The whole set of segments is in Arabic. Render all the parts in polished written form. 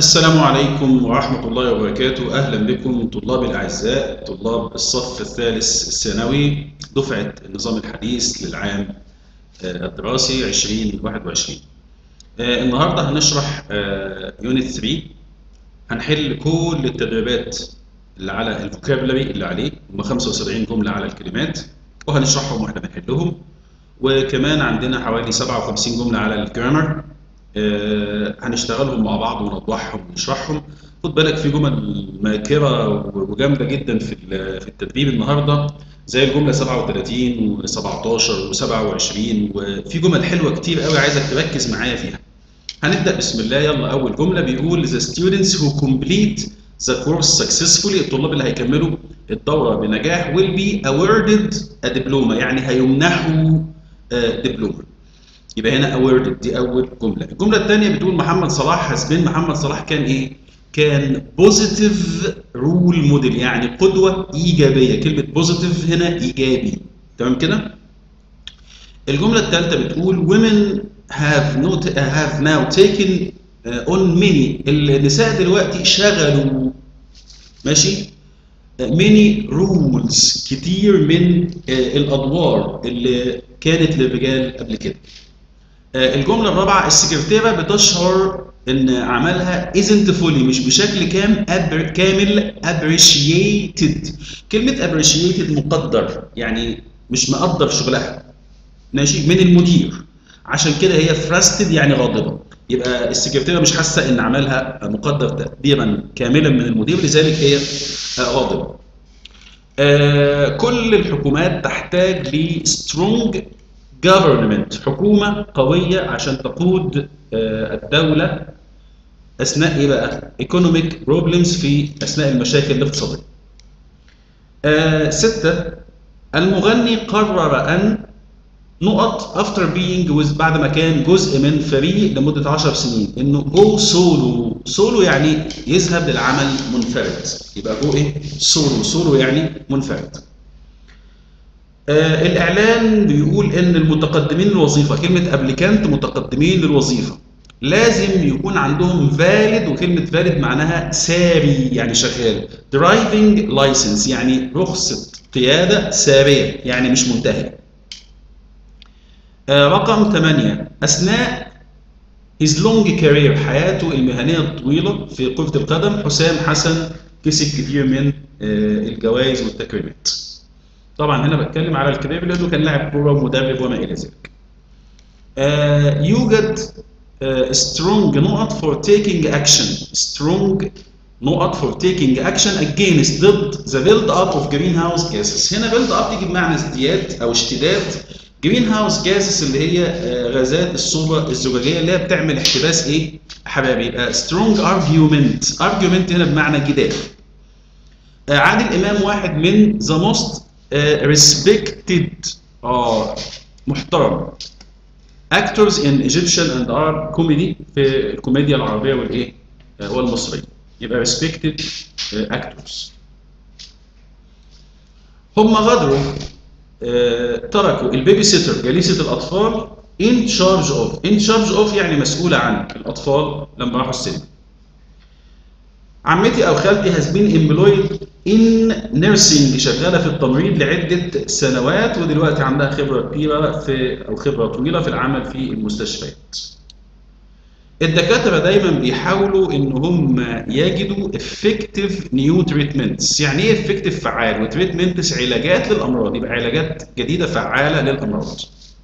السلام عليكم ورحمة الله وبركاته. أهلا بكم طلاب الأعزاء، طلاب الصف الثالث الثانوي دفعة النظام الحديث للعام الدراسي 2021. النهاردة هنشرح يونت 3. هنحل كل التدريبات اللي على الفوكابلري اللي عليه، هم 75 جملة على الكلمات وهنشرحهم واحنا بنحلهم، وكمان عندنا حوالي 57 جملة على الجرامر هنشتغلهم مع بعض ونوضحهم ونشرحهم. خد بالك في جمل ماكرة وجامدة جدا في التدريب النهارده، زي الجملة 37 و17 و27، وفي جمل حلوة كتير قوي عايزك تركز معايا فيها. هنبدأ بسم الله. يلا أول جملة بيقول the students who complete the course successfully، الطلاب اللي هيكملوا الدورة بنجاح will be awarded a diploma، يعني هيمنحوا دبلومة. يبقى هنا awarded دي أول جملة. الجملة الثانية بتقول محمد صلاح has been، محمد صلاح كان إيه؟ كان positive role model، يعني قدوة إيجابية. كلمة positive هنا إيجابي، تمام كده؟ الجملة الثالثة بتقول women have now taken on many، النساء دلوقتي شغلوا ماشي many rules، كتير من الأدوار اللي كانت للرجال قبل كده. الجملة الرابعة السكرتيرة بتشعر إن عملها isn't fully، مش بشكل كامل appreciated. كلمة appreciated مقدر، يعني مش مقدر شغلها ماشي من المدير، عشان كده هي frustrated يعني غاضبة. يبقى السكرتيرة مش حاسة إن عملها مقدر تقديرا كاملا من المدير، لذلك هي غاضبة. كل الحكومات تحتاج ل strong government، حكومة قوية عشان تقود الدولة أثناء إيه بقى؟ economic problems، في أثناء المشاكل الاقتصادية. 6 المغني قرر أن نقط after being with، بعد ما كان جزء من فريق لمدة 10 سنين، إنه go solo يعني يذهب للعمل منفرد. يبقى go إيه؟ solo يعني منفرد. الإعلان بيقول إن المتقدمين للوظيفة، كلمة applicant متقدمين للوظيفة، لازم يكون عندهم valid، وكلمة valid معناها ساري يعني شغال. driving license يعني رخصة قيادة سارية يعني مش منتهية. رقم 8 أثناء his long career، حياته المهنية الطويلة في كرة القدم، حسام حسن كسب كتير من الجوائز والتكريمات. طبعا هنا بتكلم على الكارير لانه كان لاعب كوره ومدرب وما الى ذلك. يوجد strong نقط for taking action، strong نقط for taking action against، ضد the build up of greenhouse gases. هنا build up يجي بمعنى ازدياد او اشتداد، greenhouse gases اللي هي غازات الصوبة الزجاجية اللي هي بتعمل احتباس ايه؟ حراري. يبقى strong argument هنا بمعنى جدال. عادل امام واحد من the most respected محترم actors in Egyptian and Arab comedy، في الكوميديا العربية والايه والمصرية. يبقى respected actors. هم غادروا تركوا البيبي سيتر جليسة الأطفال in charge of يعني مسؤولة عن الأطفال لما راحوا السينما. عمتي أو خالتي has been employed in nursing، شغالة في التمريض لعدة سنوات، ودلوقتي عندها خبرة كبيرة أو خبرة طويلة في العمل في المستشفيات. الدكاترة دايما بيحاولوا إن هم يجدوا effective new treatments. يعني إيه effective؟ فعال، وتريتمنتس علاجات للأمراض، يبقى علاجات جديدة فعالة للأمراض.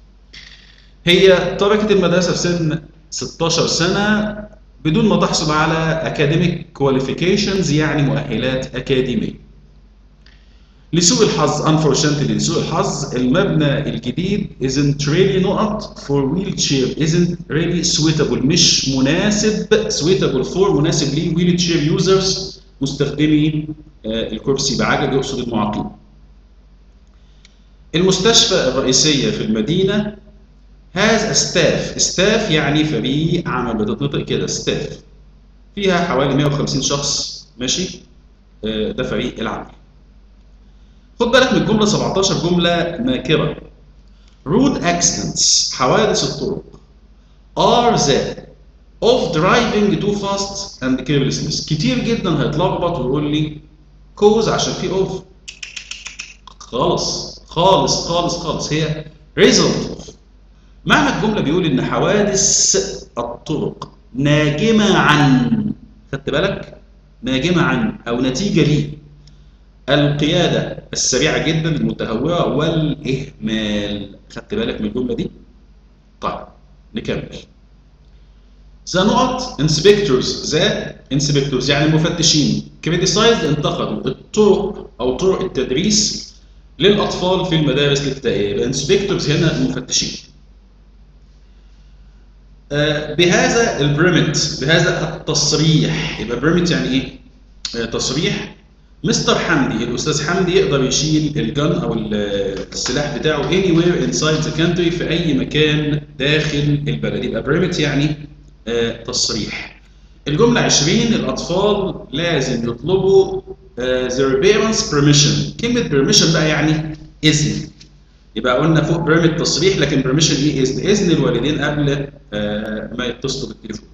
هي تركت المدرسة في سن 16 سنة بدون ما تحصل على academic qualifications، يعني مؤهلات أكاديمية. لسوء الحظ unfortunately، لسوء الحظ المبنى الجديد isn't really نقط for wheelchair، isn't really suitable مش مناسب، suitable for مناسب ليه wheelchair users مستخدمي الكرسي بعجل، يقصد المعاقين. المستشفى الرئيسية في المدينة has a staff يعني فريق عمل، بتتنطق كده staff، فيها حوالي 150 شخص ماشي، ده فريق العمل. خد بالك من الجملة 17 جملة ماكرة. road accidents حوادث الطرق are the of driving too fast and carelessness. كتير جدا هيتلخبط ويقول لي cause عشان في of. خالص خالص خالص خالص، هي result of. معنى الجملة بيقول إن حوادث الطرق ناجمة عن، خدت بالك؟ ناجمة عن أو نتيجة ليه القيادة السريعة جدا المتهورة والإهمال. خدت بالك من الجملة دي؟ طيب نكمل. The نقط inspectors، the inspectors يعني المفتشين criticized انتقدوا الطرق أو طرق التدريس للأطفال في المدارس الابتدائية. يبقى inspectors هنا المفتشين. بهذا البريمت، بهذا التصريح. يبقى بريمت يعني ايه؟ تصريح. مستر حمدي، الاستاذ حمدي يقدر يشيل الجن او السلاح بتاعه anywhere inside the country، في اي مكان داخل البلد. يبقى بريمت يعني تصريح. الجمله 20 الاطفال لازم يطلبوا their parents permission. كلمه permission بقى يعني اذن. يبقى قلنا فوق بريمت تصريح، لكن permission ايه؟ اذن الوالدين قبل ما يتصلوا بالتليفون.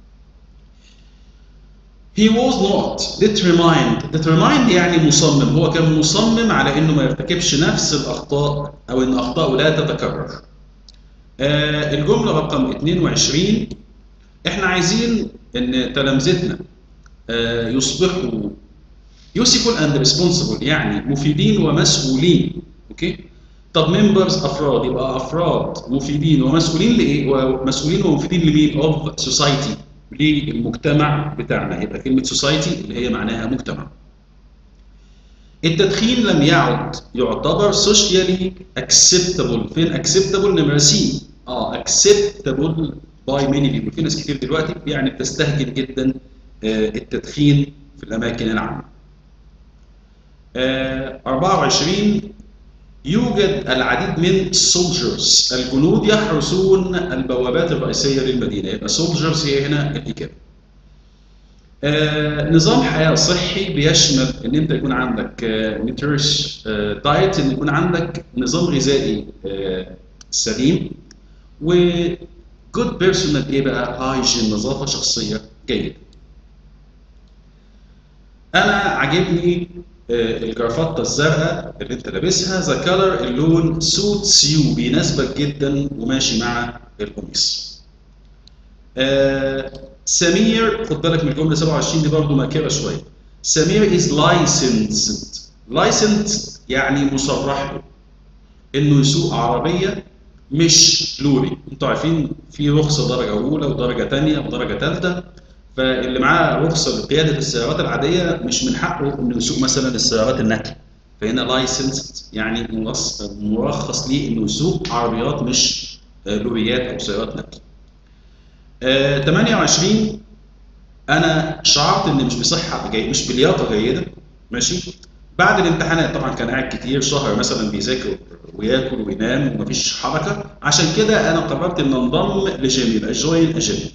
He was not determined يعني مصمم. هو كان مصمم على انه ما يرتكبش نفس الاخطاء او ان اخطاؤه لا تتكرر. الجمله رقم 22 احنا عايزين ان تلامذتنا يصبحوا useful and responsible يعني مفيدين ومسؤولين. اوكي؟ طب ممبرز افراد، يبقى افراد مفيدين ومسؤولين لايه؟ ومسؤولين ومفيدين لمين؟ اوف سوسايتي، للمجتمع بتاعنا. يبقى كلمه سوسايتي اللي هي معناها مجتمع. التدخين لم يعد يعتبر سوشيالي اكسبتابل. فين اكسبتابل؟ نمره سي. اكسبتابل باي ماني بيبل. في ناس كتير دلوقتي يعني بتستهجن جدا التدخين في الاماكن العامه. 24 يوجد العديد من soldiers، الجنود يحرسون البوابات الرئيسية للمدينة. يبقى soldiers هي هنا الإجابة. نظام حياة صحي بيشمل إن أنت يكون عندك نيوتريش دايت، إن يكون عندك نظام غذائي سليم، و good personal إيه بقى؟ hygiene، نظافة شخصية جيدة. أنا عاجبني الجرافطة الزرقاء اللي انت لابسها، ذا كلر اللون سوتس يو، بيناسبك جدا وماشي مع القميص. سمير، خد بالك من الجمله 27 دي برضه ماكره شويه. سمير از لايسنسد. لايسنسد يعني مصرح له انه يسوق عربيه مش لوري. انتوا عارفين في رخصه درجه اولى ودرجه ثانيه ودرجه ثالثه، فاللي معاه رخصه لقياده السيارات العاديه مش من حقه انه يسوق مثلا السيارات النقل. فهنا لايسنس يعني مرخص ليه انه يسوق عربيات مش لوريات او سيارات نقل. 28 انا شعرت ان مش بصحه جيده، مش بلياقه جيده. ماشي. بعد الامتحانات طبعا كان قاعد كتير شهر مثلا بيذاكر وياكل وينام ومفيش حركه، عشان كده انا قررت ان انضم لجيم، يبقى جوين اجيم.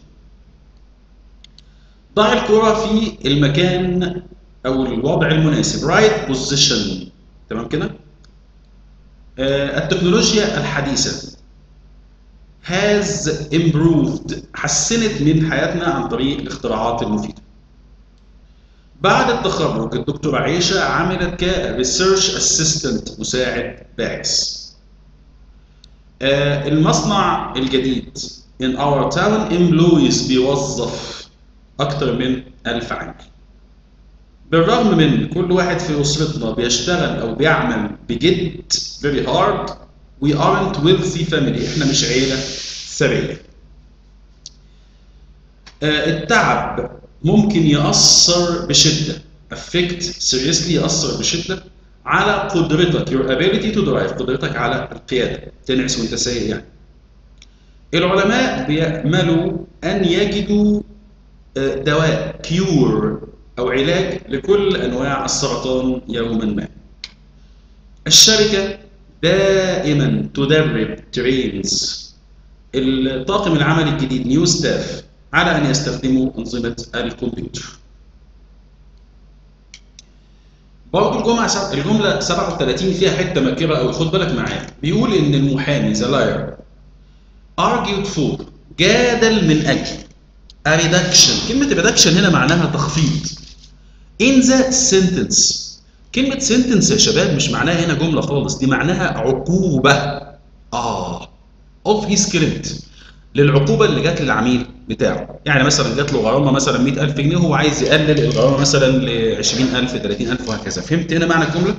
ضع الكرة في المكان أو الوضع المناسب. right position. تمام كده؟ التكنولوجيا الحديثة has improved، حسنت من حياتنا عن طريق الاختراعات المفيدة. بعد التخرج الدكتورة عائشة عملت كريسيرش اسيستنت، مساعد باحث. المصنع الجديد in our town employees، بيوظف أكثر من 1000 عامل. بالرغم من كل واحد في أسرتنا بيشتغل أو بيعمل بجد very hard، we aren't wealthy family، إحنا مش عيلة ثرية. التعب ممكن يأثر بشدة، affect seriously، يأثر بشدة على قدرتك your ability to drive، قدرتك على القيادة، تنعس وأنت سايق يعني. العلماء بيأملوا أن يجدوا دواء كيور أو علاج لكل أنواع السرطان يوما ما. الشركة دائما تدرب ترينز الطاقم العمل الجديد نيو ستاف على أن يستخدموا أنظمة الكمبيوتر. برضه الجملة 37 فيها حتة مكرة أوي، خد بالك معايا. بيقول إن المحامي ذا لاير argued for، جادل من أجل A reduction. كلمة reduction هنا معناها تخفيض. In the sentence. كلمة sentence يا شباب مش معناها هنا جملة خالص، دي معناها عقوبة. Of his credit. للعقوبة اللي جات للعميل بتاعه. يعني مثلا جات له غرامة مثلا 100,000 جنيه، هو عايز يقلل الغرامة مثلا ل 20,000 30,000 وهكذا. فهمت هنا معنى الجملة؟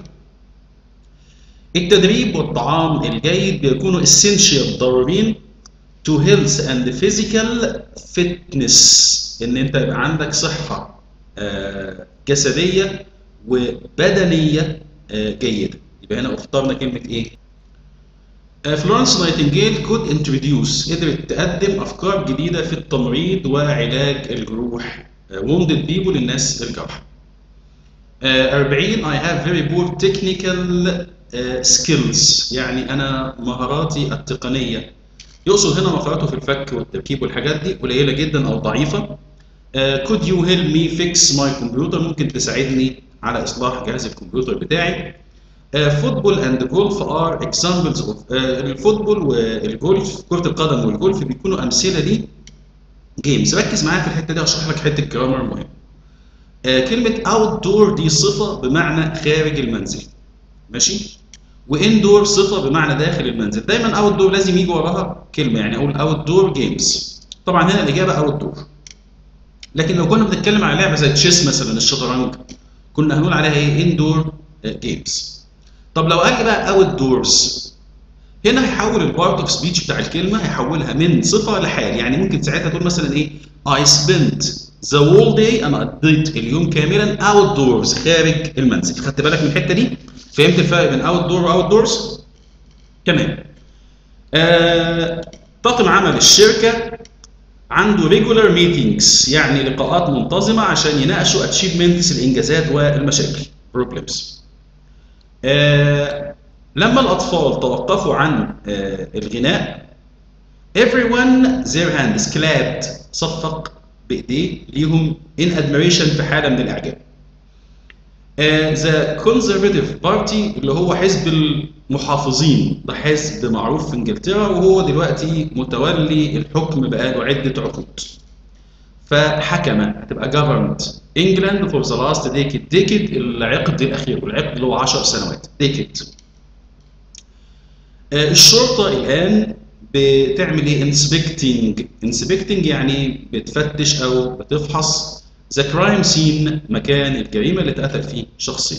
التدريب والطعام الجيد بيكونوا essential ضروريين to health and physical fitness. ان انت يبقى عندك صحة جسدية وبدنية جيدة. يبقى هنا اخترنا كلمة ايه؟ فلورنس نايتنجيل could introduce، قدرت تقدم افكار جديدة في التمريض وعلاج الجروح. wounded people، الناس الجرحى. 40 I have very poor technical skills، يعني انا مهاراتي التقنية، يقصد هنا مهاراته في الفك والتركيب والحاجات دي قليلة جدا او ضعيفة. could you help me fix my computer، ممكن تساعدني على اصلاح جهاز الكمبيوتر بتاعي. football and golf are examples of الفوتبول والجولف، كرة القدم والجولف بيكونوا امثلة لي جيمز. ركز معايا في الحتة دي اشرح لك حتة جرامر مهم. كلمة outdoor دي صفة بمعنى خارج المنزل، ماشي؟ واندور صفة بمعنى داخل المنزل. دايما outdoor لازم يجي وراها كلمة، يعني اقول outdoor games. طبعا هنا الإجابة outdoor. لكن لو كنا بنتكلم على لعبة زي تشيس مثلا، الشطرنج، كنا هنقول عليها ايه؟ indoor games. طب لو قال لي بقى outdoors، هنا هيحول البارت اوف سبيتش بتاع الكلمة، هيحولها من صفة لحال. يعني ممكن ساعتها تقول مثلا ايه؟ I spent the whole day، انا قضيت اليوم كاملا outdoors، خارج المنزل. خدت بالك من الحتة دي؟ فهمت الفرق بين outdoor و outdoors؟ تمام. طاقم عمل الشركة عنده regular meetings، يعني لقاءات منتظمة عشان يناقشوا achievements، الإنجازات والمشاكل problems. لما الأطفال توقفوا عن الغناء everyone their hands clapped، صفق بإيديه ليهم in admiration، في حالة من الإعجاب. The Conservative Party اللي هو حزب المحافظين، ده حزب معروف في انجلترا وهو دلوقتي متولي الحكم بقاله عدة عقود. فحكم، هتبقى governed England for the last decade. decade العقد الأخير، والعقد اللي هو 10 سنوات decade. الشرطة الآن بتعمل ايه؟ inspecting يعني بتفتش أو بتفحص the crime scene، مكان الجريمة اللي اتقتل فيه شخصين.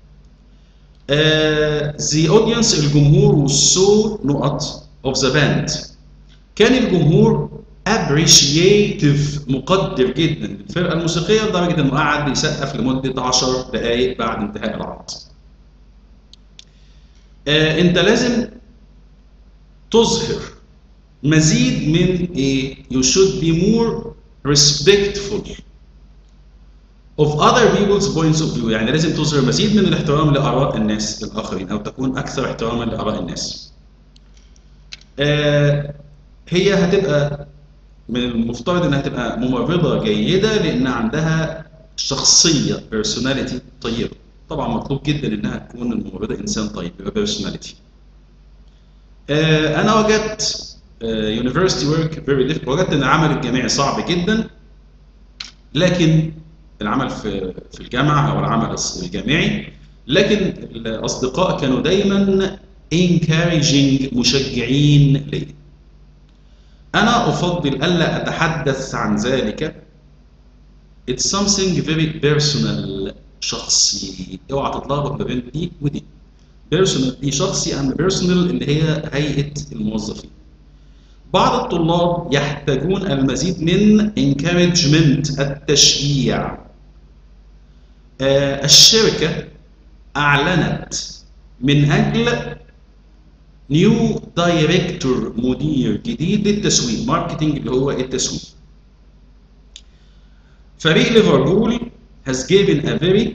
the audience الجمهور was so نقط of the band، كان الجمهور appreciative مقدر جدا للفرقة الموسيقية لدرجة انه قعد يسقف لمدة 10 دقائق بعد انتهاء العرض. انت لازم تظهر مزيد من ايه؟ you should be more respectful of other people's points of view، يعني لازم تظهر مزيد من الاحترام لآراء الناس الآخرين، أو تكون أكثر احتراما لآراء الناس. هي هتبقى من المفترض إنها تبقى ممرضة جيدة لأن عندها شخصية personality طيبة. طبعا مطلوب جدا إنها تكون الممرضة إنسان طيب، يبقى personality. أنا وجدت university work very difficult، وجدت إن العمل الجامعي صعب جدا، لكن العمل في الجامعة أو العمل الجامعي، لكن الأصدقاء كانوا دايما encouraging، مشجعين لي. أنا أفضل ألا أتحدث عن ذلك. It's something very personal، شخصي. اوعى تتلخبط ما بين دي ودي. personal دي شخصي، أما personal اللي هي هيئة الموظفين. بعض الطلاب يحتاجون المزيد من encouragement، التشجيع. الشركة أعلنت من أجل new director، مدير جديد للتسويق، ماركتينج اللي هو التسويق. فريق ليفربول has given a very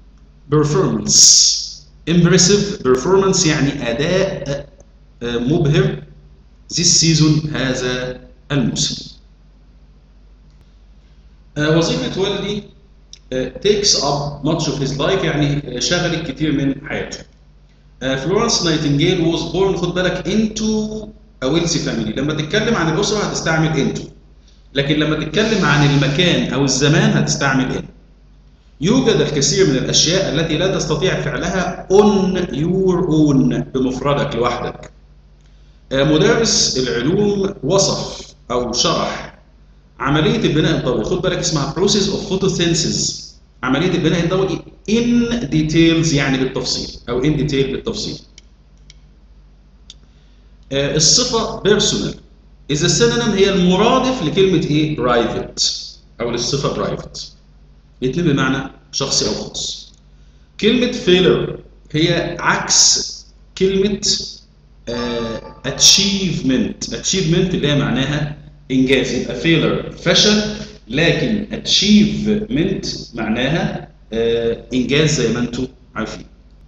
impressive performance، يعني أداء مبهر this season، هذا الموسم. وظيفة والدي takes up much of his life، يعني شغلت كتير من حياته. فلورنس نايتنجيل was born، خد بالك into a wealthy family. لما تتكلم عن الأسرة هتستعمل into، لكن لما تتكلم عن المكان أو الزمان هتستعمل إن. يوجد الكثير من الأشياء التي لا تستطيع فعلها on your own بمفردك لوحدك. مدرس العلوم وصف أو شرح عملية البناء الضوئي، خد بالك اسمها process of photosynthesis، عملية البناء الضوئي in details يعني بالتفصيل أو in detail بالتفصيل. الصفة personal is a synonym، هي المرادف لكلمة إيه؟ private أو للصفة private، الاتنين بمعنى شخصي أو خاص. كلمة failure هي عكس كلمة achievement اللي هي معناها إنجاز، يبقى failure فشل، لكن achievement معناها إنجاز زي ما أنتم عارفين.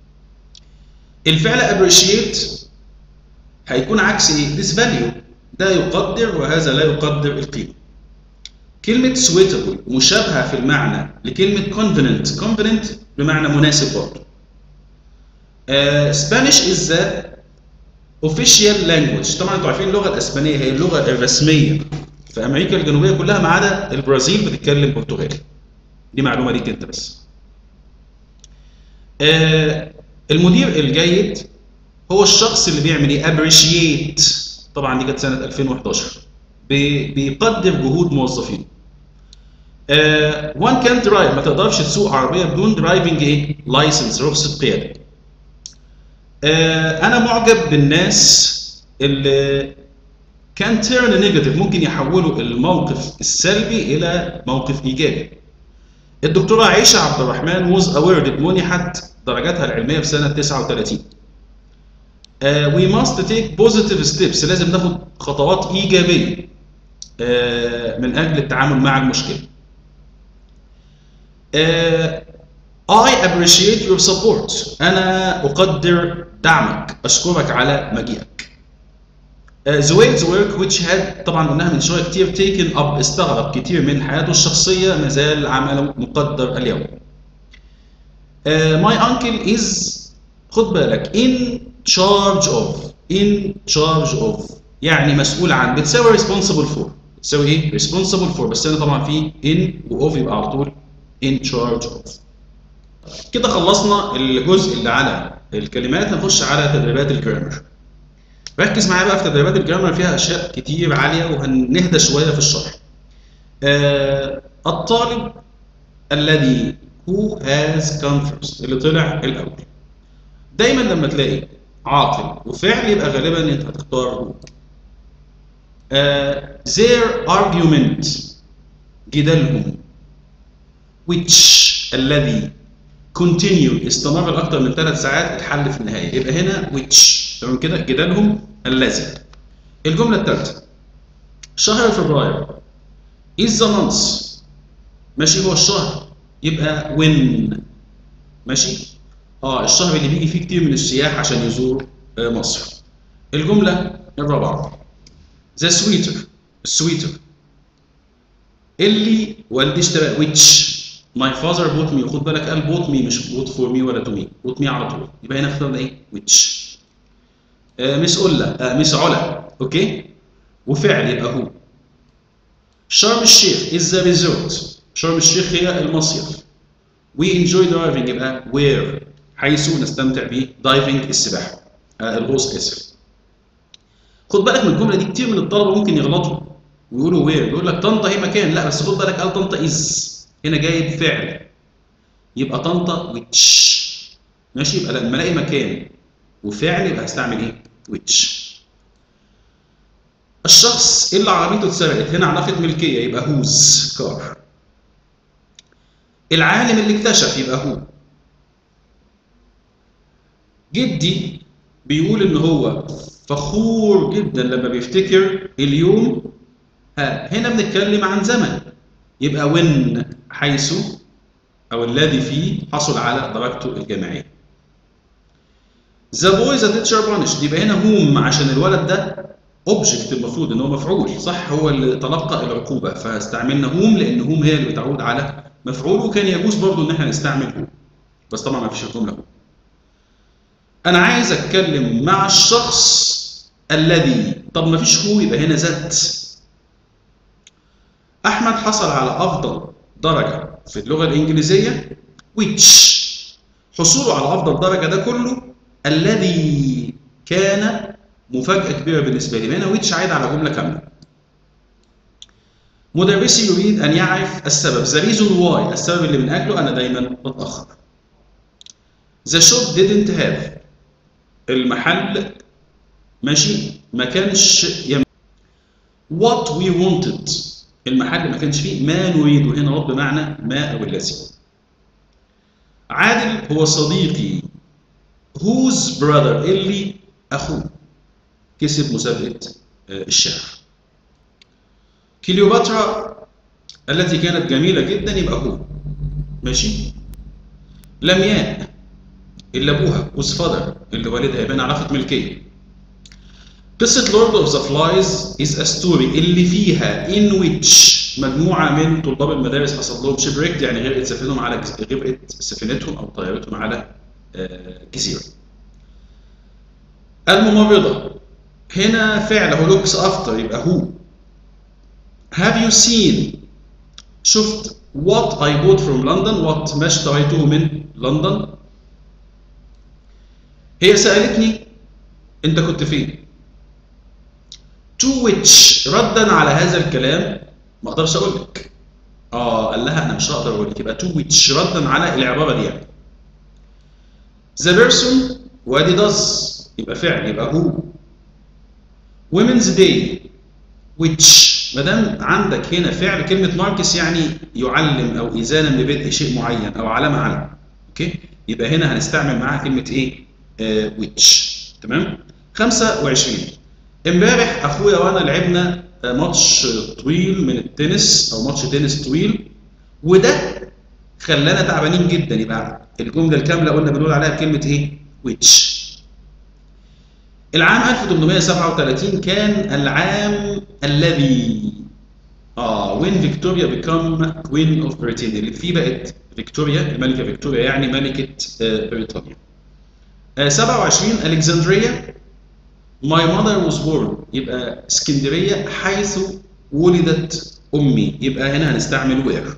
الفعل appreciate هيكون عكس إيه؟ disvalue، ده يقدر وهذا لا يقدر القيمة. كلمة suitable مشابهة في المعنى لكلمة convenient بمعنى مناسب برضه. Spanish is the official language، طبعا انتوا عارفين اللغة الإسبانية هي اللغة الرسمية في أمريكا الجنوبية كلها ما عدا البرازيل بتتكلم برتغالي، دي معلومة ليك أنت بس. المدير الجيد هو الشخص اللي بيعمل ايه؟ appreciate، طبعا دي كانت سنة 2011، بيقدر جهود موظفينه. one can't drive، ما تقدرش تسوق عربية بدون driving ايه؟ license، رخصة قيادة. أنا معجب بالناس اللي can turn negative، ممكن يحولوا الموقف السلبي إلى موقف إيجابي. الدكتورة عائشة عبد الرحمن was awarded، منحت درجاتها العلمية في سنة 39. we must take positive steps، لازم ناخد خطوات إيجابية من أجل التعامل مع المشكلة. I appreciate your support، أنا أقدر دعمك، أشكرك على مجيئك. Zoe's work which had، طبعا قلناها من شوية كتير، taken up، استغرق كتير من حياته الشخصية، ما زال عمله مقدر اليوم. my uncle is، خد بالك in charge of يعني مسؤول عن، بتساوي responsible for، بتساوي ايه؟ responsible for، بس هنا طبعا في in و of يبقى على طول in charge of. كده خلصنا الجزء اللي على الكلمات، هنخش على تدريبات الجرامر. ركز معايا بقى في تدريبات الجرامر، فيها اشياء كتير عاليه وهنهدى شويه في الشرح. الطالب الذي who has come first، اللي طلع الاول. دايما لما تلاقي عاقل وفعل يبقى غالبا انت هتختار their argument، جدالهم. which الذي continue استمر لأكثر من 3 ساعات، الحل في النهاية، يبقى هنا which، تمام كده؟ جدالهم الذي. الجملة الثالثة شهر فبراير is the month، ماشي، هو الشهر، يبقى when، ماشي؟ الشهر اللي بيجي فيه كتير من السياح عشان يزوروا مصر. الجملة الرابعة the sweater، السويتر اللي والدي اشترى، which my father bought me، خد بالك قال bought me مش bought for me ولا to me، bought me على طول، يبقى هنا اخترنا ايه؟ which. مس علا، اوكي، وفعل يبقى هو. شرم الشيخ is the resort، شرم الشيخ هي المصيف. we enjoy driving يبقى where، حيث نستمتع ب diving السباحة، الغوص آسف. خد بالك من الجملة دي، كتير من الطلبة ممكن يغلطوا ويقولوا where، يقول لك طنطا هي مكان، لا بس خد بالك قال طنطا is، هنا جايب فعل، يبقى طنطا which، ماشي؟ يبقى لما الاقي مكان وفعل يبقى هستعمل ايه؟ which. الشخص اللي عربيته اتسرقت، هنا علاقة ملكية يبقى whose car. العالم اللي اكتشف يبقى هو. جدي بيقول ان هو فخور جدا لما بيفتكر اليوم، هنا بنتكلم عن زمن، يبقى when، حيث او الذي فيه حصل على درجته الجامعية. the boy the teacher punished، يبقى هنا whom عشان الولد ده object، المفروض ان هو مفعول، صح؟ هو اللي تلقى العقوبة، فاستعملنا whom لان whom هي اللي بتعود على مفعول، وكان يجوز برضه ان احنا نستعمل who، بس طبعا ما فيش الجملة who. انا عايز اتكلم مع الشخص الذي، طب ما فيش who يبقى هنا ذات. أحمد حصل على أفضل درجة في اللغة الإنجليزية which. حصوله على أفضل درجة ده كله الذي كان مفاجأة كبيرة بالنسبة لي. هنا which عايد على جملة كاملة. مدرسي يريد أن يعرف السبب the reason why، السبب اللي من أجله أنا دايما بتأخر. the shop didn't have، المحل ماشي ما كانش what we wanted، المحل ما كانش فيه ما نريده. هنا what بمعنى ما أو الذي. عادل هو صديقي whose brother، اللي أخوه كسب مسابقة الشعر. كليوباترا التي كانت جميلة جدا يبقى هو ماشي. لمياء اللي أبوها whose father اللي والدها يبقى علاقة ملكية. قصة Lord of the Flies is a story اللي فيها in which مجموعة من طلاب المدارس حصل لهم shipwrecked، يعني غرقت سفينتهم أو طيارتهم على جزيرة. الممرضة هنا فعل هو looks after يبقى هو. Have you seen، شفت what I bought from London، what ما اشتريته من لندن. هي سألتني أنت كنت فين. to which ردا على هذا الكلام ما اقدرش اقول لك. قال لها انا مش هقدر اقول لك، يبقى to which ردا على العباره دي يعني. the person وادي does يبقى فعل يبقى هو. women's day which ما دام عندك هنا فعل كلمه ماركس يعني يعلم او اذانا ببدء شيء معين او علامه علم. اوكي يبقى هنا هنستعمل معاها كلمه ايه؟ which. تمام. 25 امبارح اخويا وانا لعبنا ماتش طويل من التنس او ماتش تنس طويل وده خلانا تعبانين جدا. يبقى الجمله الكامله قلنا بنقول عليها بكلمه ايه؟ which. العام 1837 كان العام الذي when Victoria become Queen of Britain، اللي فيه بقت فيكتوريا الملكه فيكتوريا يعني ملكه بريطانيا. 27 الكسندريا My mother was born، يبقى اسكندرية حيث ولدت أمي، يبقى هنا هنستعمل where.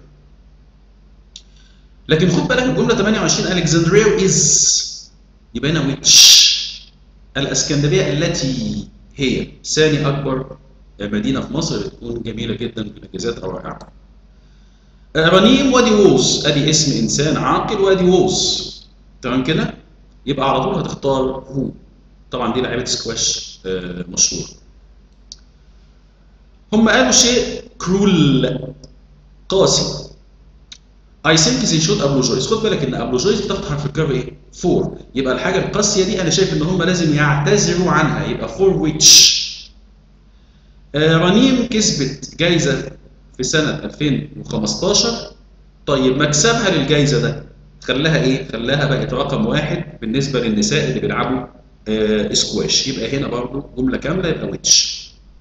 لكن خد بالك الجملة 28 الكسندريا is، يبقى هنا which. الاسكندرية التي هي ثاني أكبر مدينة في مصر، بتكون جميلة جدا في الأجازات أو رائعة. رنيم وادي ووز، أدي اسم إنسان عاقل وادي ووز. تمام كده؟ يبقى على طول هتختار هو. طبعا دي لعيبه سكواش مشهور. هم قالوا شيء كرول قاسي. I think they should apologize. خد بالك ان apologize بتاخد حرف الكاف ايه؟ for. يبقى الحاجه القاسيه دي انا شايف ان هم لازم يعتذروا عنها، يبقى for which. رنيم كسبت جايزه في سنه 2015. طيب مكسبها للجايزه ده خلاها ايه؟ خلاها بقت رقم 1 بالنسبه للنساء اللي بيلعبوا سكواش. يبقى هنا برضو جملة كاملة يبقى which.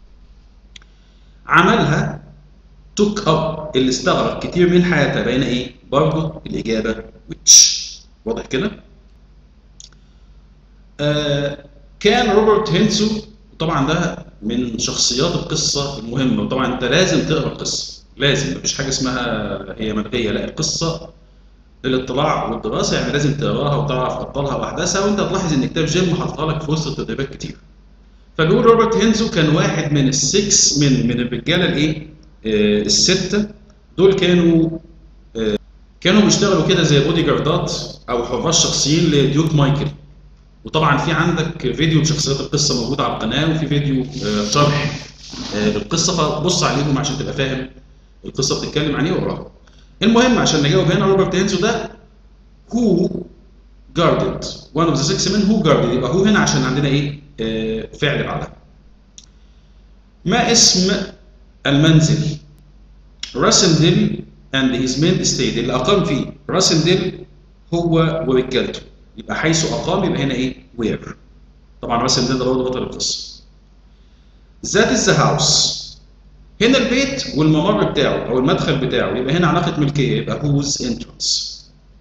عملها took up اللي استغرق كتير من حياتها بين ايه؟ برضو الإجابة which. واضح كده؟ كان روبرت هينسو، طبعا ده من شخصيات القصة المهمة، وطبعا انت لازم تقرا القصة، لازم، مفيش حاجة اسمها هي ملغية، لا القصة للاطلاع والدراسه يعني لازم تقراها وتعرف ابطالها واحداثها، وانت هتلاحظ ان كتاب جيم حاطها لك في وسط التدريبات كتير. فبيقول روبرت هينزو كان واحد من السكس من الرجاله الايه؟ السته دول كانوا بيشتغلوا كده زي بودي جاردات او حراس شخصيين لديوك مايكل. وطبعا في عندك فيديو بشخصيات القصه موجود على القناه، وفي فيديو شرح القصه، فبص عليهم عشان تبقى فاهم القصه بتتكلم عن ايه واقراها. المهم عشان نجاوب هنا روبرت هينزو ده who guarded one of the six men who guarded، يبقى هو هنا عشان عندنا ايه؟ فعل بعدها. ما اسم المنزل؟ راسنديل and his men stayed، اللي اقام فيه راسنديل هو ورجالته، يبقى حيث اقام يبقى هنا ايه؟ where. طبعا راسنديل ده برضه بطل القصه. that is the house، هنا البيت والممر بتاعه او المدخل بتاعه، يبقى هنا علاقه ملكيه يبقى whose entrance.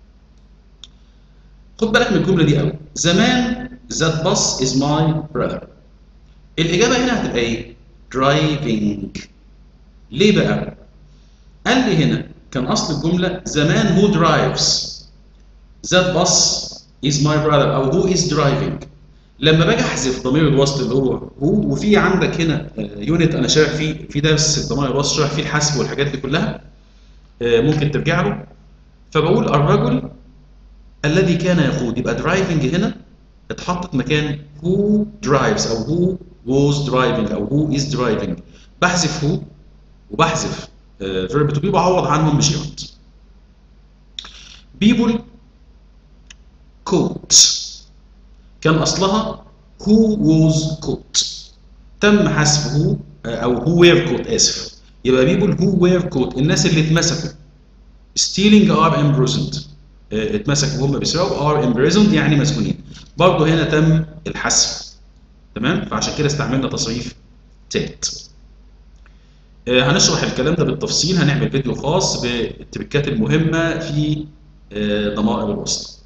خد بالك من الجمله دي قوي. زمان that bus is my brother، الاجابه هنا هتبقى ايه؟ driving. ليه بقى؟ قال لي هنا كان اصل الجمله زمان who drives that bus is my brother او who is driving. لما باجي احذف ضمير الوصل اللي هو وفي عندك هنا يونت انا شارح فيه في درس ضمائر الوصل شارح فيه الحذف والحاجات دي كلها، ممكن ترجع له. فبقول الرجل الذي كان يقود، يبقى driving هنا اتحطت مكان who drives او who was driving او who is driving. بحذف who وبحذف verb to be بعوض عنهم بجيرند. people caught كان اصلها who was caught، تم حذف who او who were caught اسف، يبقى people who were caught الناس اللي اتمسكوا stealing are imprisoned، اتمسكوا هم بيسرقوا are imprisoned يعني مسجونين. برضه هنا تم الحذف، تمام؟ فعشان كده استعملنا تصريف تالت. هنشرح الكلام ده بالتفصيل، هنعمل فيديو خاص بالتركات المهمه في ضمائر الوصل.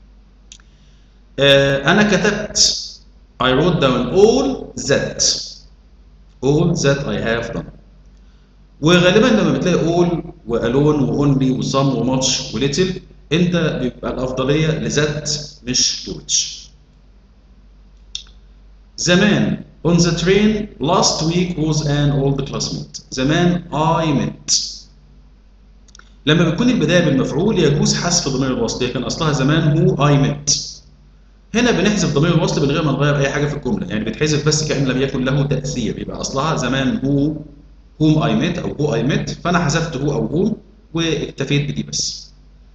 أنا كتبت I wrote down all that I have done. وغالبا لما بتلاقي all وalone وonly وsome وmuch وليتل أنت بيبقى الأفضلية لذات مش لويتش. زمان on the train last week was an old classmate. زمان I met. لما بتكون البداية بالمفعول يجوز حذف ضمير الوصل، هي كان أصلها زمان who I met. هنا بنحذف ضمير الوصل من غير ما نغير اي حاجه في الجمله، يعني بتحذف بس كأن لم يكن له تاثير، يبقى اصلها زمان whom I met او who I met، فانا حذفت who او whom واكتفيت بدي بس.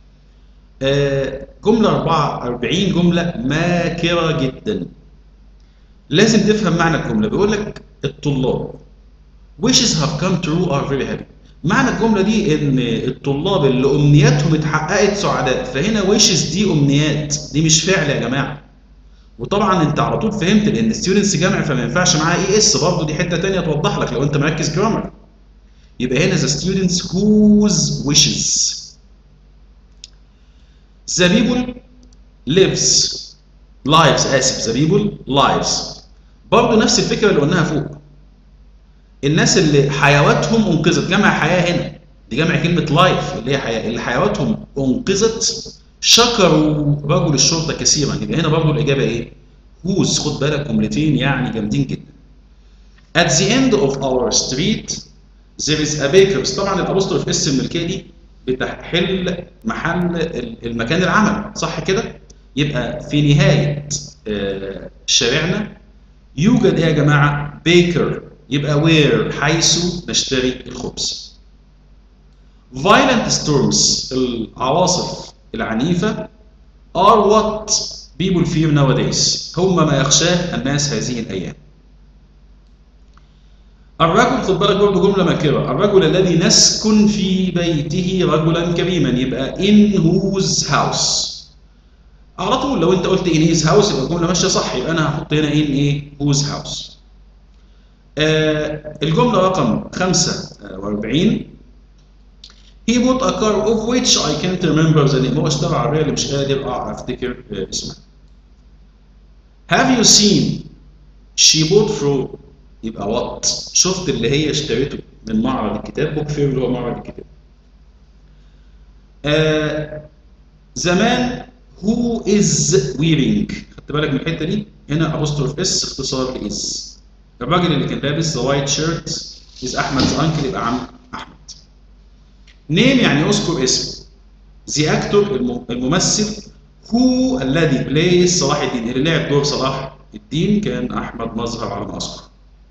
جمله 44 جمله ماكره جدا، لازم تفهم معنى الجمله. بيقول لك الطلاب wishes have come true are very happy. معنى الجمله دي ان الطلاب اللي امنياتهم اتحققت سعداء، فهنا wishes دي امنيات، دي مش فعل يا جماعه. وطبعا انت على طول فهمت لان ستودنتس جمع فما ينفعش معاه اي اس، برضه دي حته ثانيه توضح لك لو انت مركز جرامر. يبقى هنا the students whose wishes. the people lives اسف the people lives، برضه نفس الفكره اللي قلناها فوق. الناس اللي حيواتهم انقذت، جمع حياه هنا دي جمع كلمه لايف اللي هي حياه، اللي حيواتهم انقذت شكروا رجل الشرطه كثيرا. يبقى هنا برضه الاجابه ايه؟ whose. خد بالك جملتين يعني جامدين جدا. at the end of our street there is a baker's. طبعا الابوستروف اس الملكيه دي بتحل محل المكان العمل، صح كده؟ يبقى في نهايه شارعنا يوجد ايه يا جماعه؟ بيكر، يبقى where حيث نشتري الخبز. violent storms العواصف العنيفة are what people fear nowadays، هم ما يخشاه الناس هذه الأيام. الرجل، خد بالك برضه جملة ماكرة، الرجل الذي نسكن في بيته رجلا كريما، يبقى in whose house. على طول لو أنت قلت in his house يبقى الجملة ماشية صح، يبقى أنا هحط هنا in إيه؟ whose house. الجملة رقم 45 he bought a car of which I can't remember the name. هو اشترى عربية اللي مش قادر افتكر اسمها. have you seen she bought from، يبقى what. شفت اللي هي اشتريته من معرض الكتاب، بوك فير اللي هو معرض الكتاب. زمان who is wearing، خدت بالك من الحتة دي؟ هنا apostrophe اس اختصار ل is. الراجل اللي كان لابس the white shirt is أحمد's uncle، يبقى عم أحمد. name يعني اذكر اسم. the actor الممثل who الذي plays صلاح الدين، اللي لعب دور صلاح الدين كان أحمد مظهر على ما أذكر.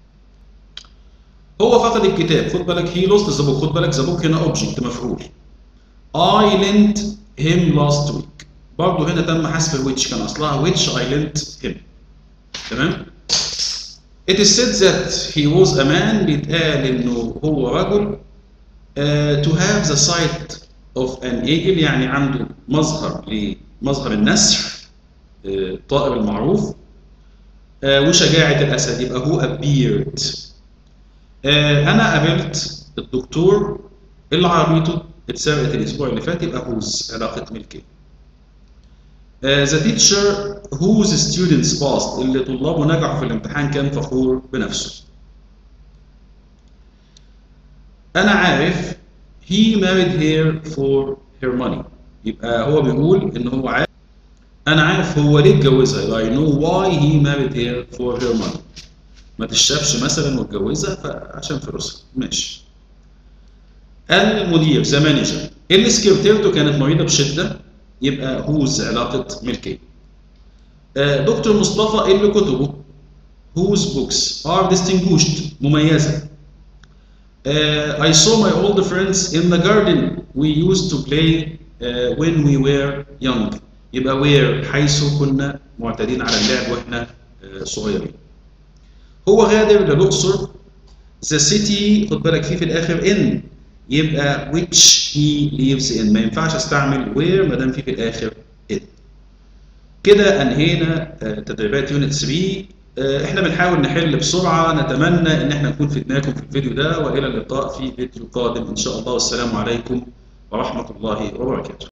هو فقد الكتاب، خد بالك he lost the book، خد بالك the book هنا object مفعول. I lent him last week، برضه هنا تم حذف الويتش، كان أصلها which I lent him، تمام؟ It is said that he was a man، بيتقال إنه هو رجل. to have the sight of an eagle يعني عنده مظهر النسر، الطائر المعروف، وشجاعة الأسد، يبقى هو appeared. أنا قابلت الدكتور اللي عربيته اتسرقت الأسبوع اللي فات، يبقى whose علاقة ملكية. the teacher whose students passed، اللي طلابه نجحوا في الامتحان كان فخور بنفسه. أنا عارف he married her for her money. يبقى هو بيقول ان هو عارف، انا عارف هو ليه اتجوزها، يبقى I know why he married her for her money. ما تشافش مثلا واتجوزها فعشان فلوسها. ماشي. المدير ذا مانجر اللي سكرتيرته كانت مريضه بشده، يبقى whose علاقه ملكيه. دكتور مصطفى اللي كتبه whose books are distinguished مميزه. I saw my old friends in the garden we used to play when we were young. يبقى where حيث كنا معتادين على اللعب واحنا صغيرين. هو غادر للأقصر the city، خد بالك فيه في الآخر in، يبقى which he lives in. ما ينفعش استعمل where ما دام فيه في الآخر in. كده أنهينا تدريبات يونت 3. احنا بنحاول نحل بسرعة، نتمنى ان احنا نكون فدناكم في الفيديو ده، والى اللقاء في فيديو قادم ان شاء الله، والسلام عليكم ورحمة الله وبركاته.